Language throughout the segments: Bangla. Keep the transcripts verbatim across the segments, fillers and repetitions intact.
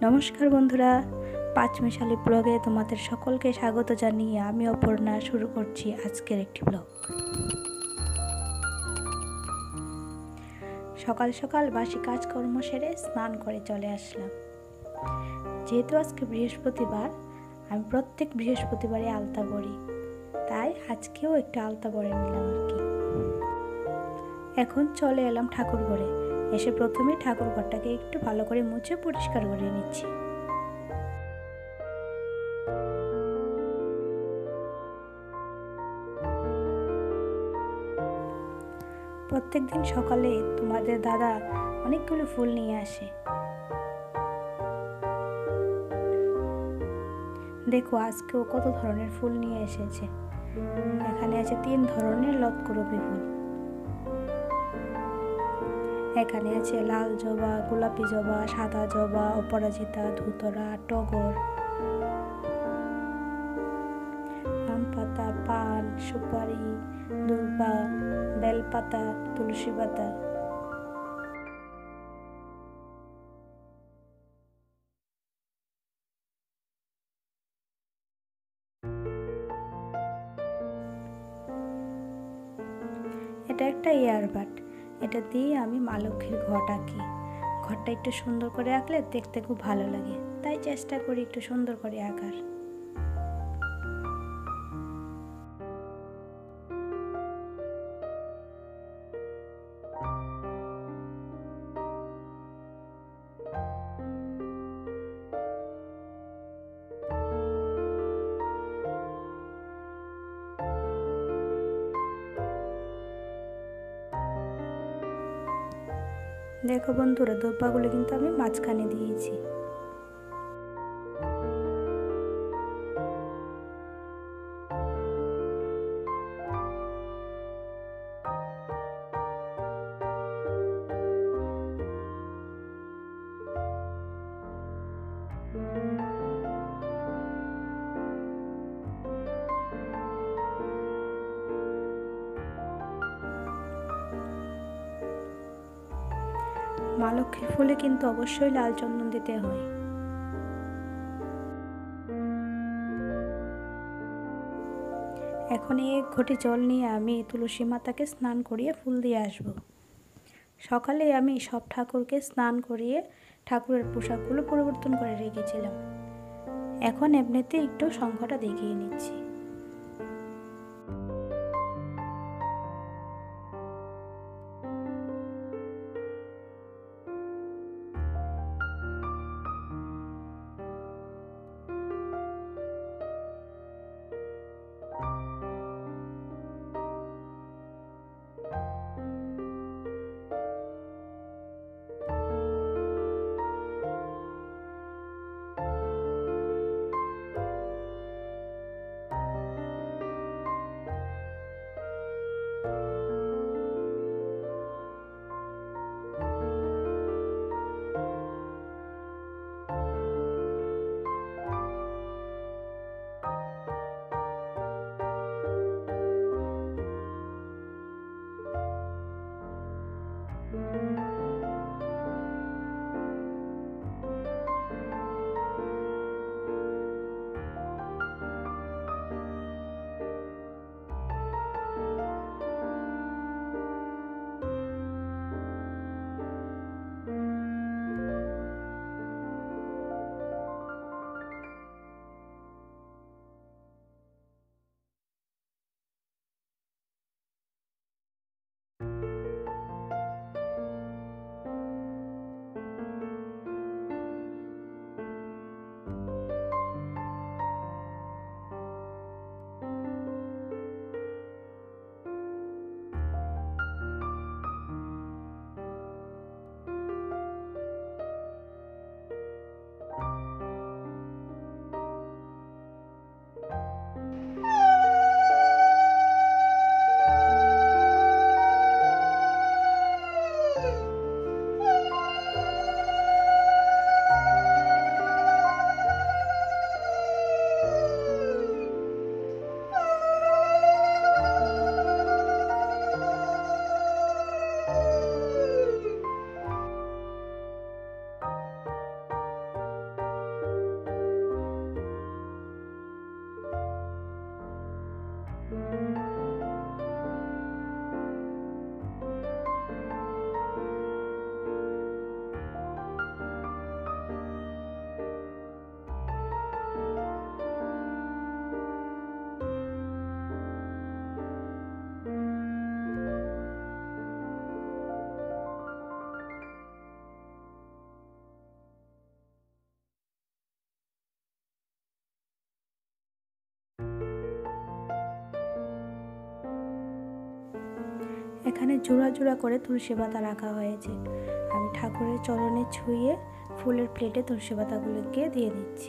নমস্কার বন্ধুরা, পাঁচমিশালি ব্লগে তোমাদের সকলকে স্বাগত জানিয়ে আমি অপর্ণা শুরু করছি আজকের একটি ব্লগ। সকাল সকাল বাসি কাজকর্ম সেরে স্নান করে চলে আসলাম। যেহেতু আজকে বৃহস্পতিবার, আমি প্রত্যেক বৃহস্পতিবারে আলতা পরি, তাই আজকেও একটু আলতা পরে নিলাম আর কি। এখন চলে এলাম ঠাকুর ঘরে। এসে প্রথমেই ঠাকুর ঘরটাকে একটু ভালো করে মুছে পরিষ্কার করে নিচ্ছি। প্রত্যেক দিন সকালে তোমাদের দাদা অনেকগুলো ফুল নিয়ে আসে। দেখো আজকেও কত ধরনের ফুল নিয়ে এসেছে। এখানে আছে তিন ধরনের লতকরবি ফুল। এখানে আছে লাল জবা, গোলাপি জবা, সাদা জবা, অপরাজিতা, ধুতরা, টগর, আম পাতা, পান, সুপারি, দুর্বা, বেলপাতা, তুলসী পাতা। এটা একটা ইয়ারবাড, এটা দিয়ে আমি মা লক্ষ্মীর ঘট আঁকি। ঘরটা একটু সুন্দর করে আঁকলে দেখতে খুব ভালো লাগে, তাই চেষ্টা করি একটু সুন্দর করে আঁকার। দেখো বন্ধুরা, দোপাগুলো কিন্তু আমি মাঝখানে দিয়েছি। মা লক্ষ্মীর ফুলে কিন্তু অবশ্যই লাল চন্দন দিতে হয়। এখন এক ঘটি জল নিয়ে আমি তুলসী মাতাকে স্নান করিয়ে ফুল দিয়ে আসব। সকালে আমি সব ঠাকুরকে স্নান করিয়ে ঠাকুরের পোশাকগুলো পরিবর্তন করে রেখেছিলাম। এখন এমনিতে একটু সংখ্যাটা দেখিয়ে নিচ্ছি। এখানে জোড়া জোড়া করে তুলসী পাতা রাখা হয়েছে। আমি ঠাকুরের চরণে ছুঁয়ে ফুলের প্লেটে তুলসী পাতাগুলোকে দিয়ে দিচ্ছি।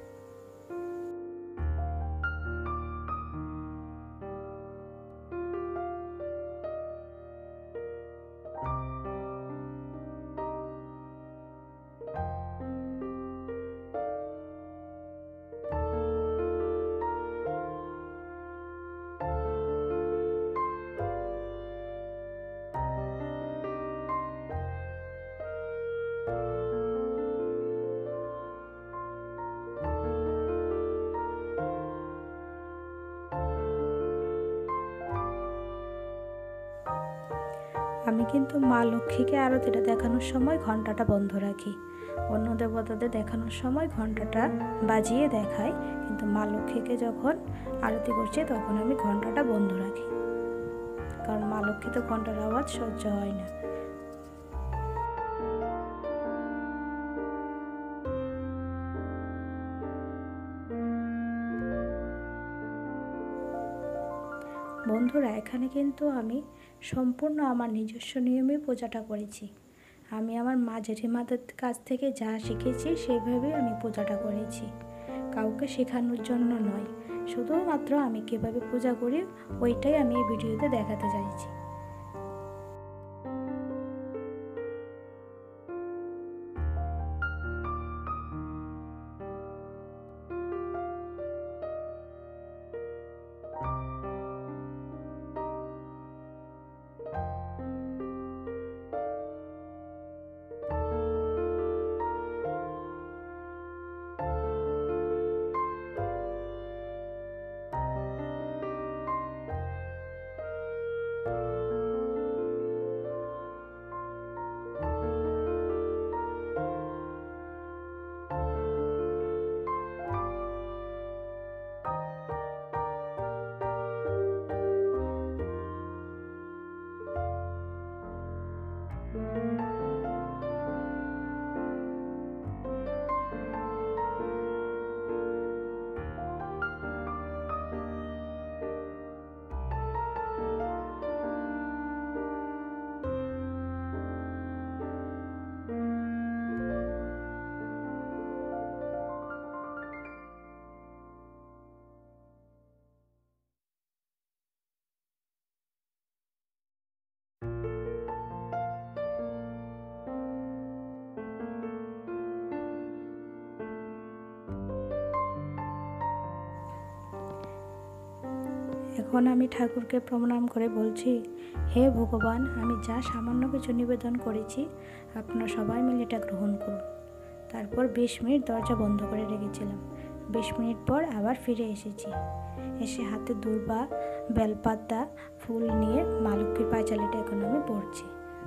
আমি কিন্তু মা লক্ষ্মীকে আরতিটা দেখানোর সময় ঘন্টাটা বন্ধ রাখি। অন্য দেবতাদের দেখানোর সময় ঘন্টাটা বাজিয়ে দেখাই, কিন্তু মা লক্ষ্মীকে যখন আরতি করছি তখন আমি ঘন্টাটা বন্ধ রাখি, কারণ মা লক্ষ্মী তো ঘন্টার আওয়াজ সহ্য হয় না। বন্ধুরা, এখানে কিন্তু আমি সম্পূর্ণ আমার নিজস্ব নিয়মে পূজাটা করেছি। আমি আমার মা জেঠিমাদের কাছ থেকে যা শিখেছি সেইভাবেই আমি পূজাটা করেছি, কাউকে শেখানোর জন্য নয়। শুধুমাত্র আমি কীভাবে পূজা করি ওইটাই আমি এই ভিডিওতে দেখাতে চাইছি। এখন আমি ঠাকুরকে প্রণাম করে বলছি, হে ভগবান, আমি যা সামান্য কিছু নিবেদন করেছি আপনারা সবাই মিলে এটা গ্রহণ করুন। তারপর বিশ মিনিট দরজা বন্ধ করে রেখেছিলাম। বিশ মিনিট পর আবার ফিরে এসেছি। এসে হাতে দূর্বা, বেলপাতা, ফুল নিয়ে মা লক্ষ্মীর পাঁচালিটা এখন আমি পড়ছি।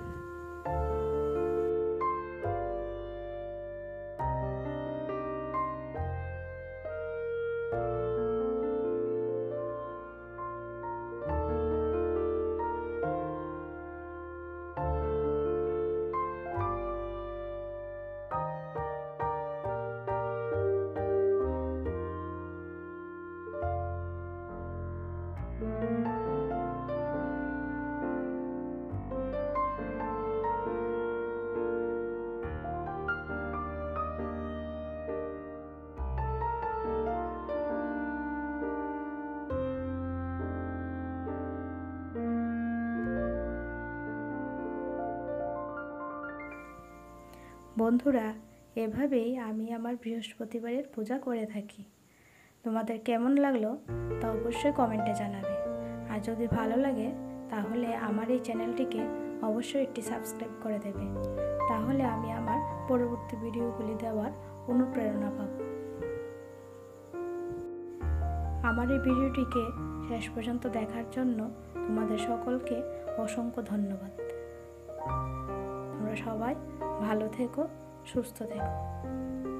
বন্ধুরা, এভাবেই আমি আমার বৃহস্পতিবারের পূজা করে থাকি। তোমাদের কেমন লাগলো তা অবশ্যই কমেন্টে জানাবে। আর যদি ভালো লাগে তাহলে আমার এই চ্যানেলটিকে অবশ্যই একটি সাবস্ক্রাইব করে দেবে, তাহলে আমি আমার পরবর্তী ভিডিওগুলি দেওয়ার অনুপ্রেরণা পাব। আমার এই ভিডিওটিকে শেষ পর্যন্ত দেখার জন্য তোমাদের সকলকে অসংখ্য ধন্যবাদ। তোমরা সবাই ভালো থেকো, সুস্থ থেকো।